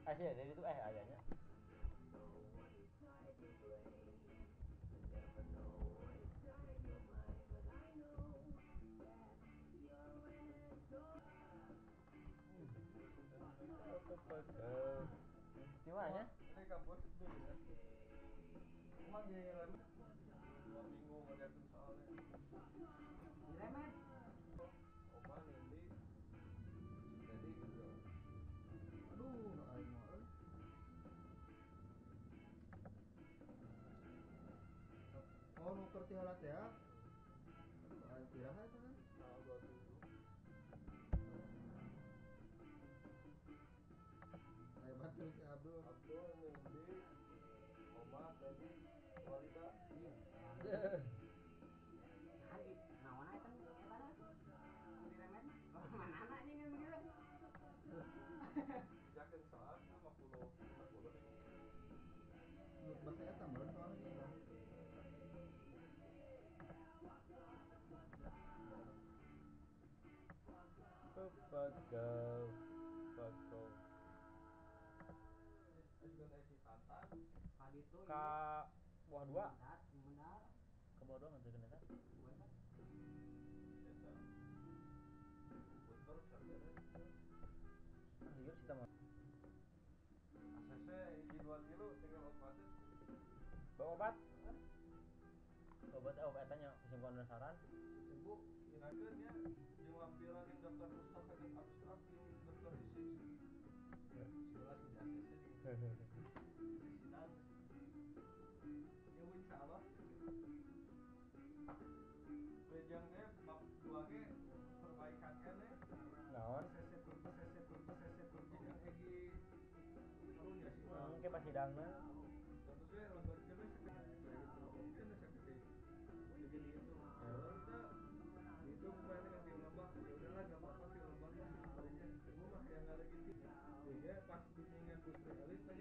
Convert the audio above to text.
Asyik dari itu adanya. Di mana? Ini kampus dulu ya. Emang giliran 2 minggu ngeliatin soalnya. Diremet. Oma Nindi, jadi gitu. Aduh, aing mah euy. Oh, nuker ti halat ya. Aduh, aing piraha eta kan? Tanggal 27. Aing batur si Abdul. Abdul, Nindi, Oma, Teddy, Walida. Iya. Lagi, naon eta eta? Diremet. Oh, manana anjing yang begitu. Jakin saat 50 deh. Menurut bahasa eta meureun soalnya gitu. Pepatau. Pepatau. Asgun esi tantan. Tadi tuh Ka buah dua. Mendar. Ke buah dua nganterin eta. Biasa. Puter sadere. Liur sih mah. ACC hiji 2 kilo tinggal obatnya. Bawa obat. Obatnya kesimpulan saran. Ibu, kirakeun nya jeung lampiran yang daftar pustaka jeung abstrak di daftar isi. Sebelas di ACC. Sesinan. Ya insyaallah. Bejangnya bab 2 ge perbaikan keneh. Naon? ACC jeung Egi karunya sih. Mungkin pas sidangna. Terus we lembar kene sakit itu. Mungkin sakit begini itu. Kalau kita itu bukan yang dilebak, ya udahlah nggak apa-apa sih lebak masih sebaliknya. Gue mah yang nggak gitu. Sehingga pas bimbingan Putri Alis teh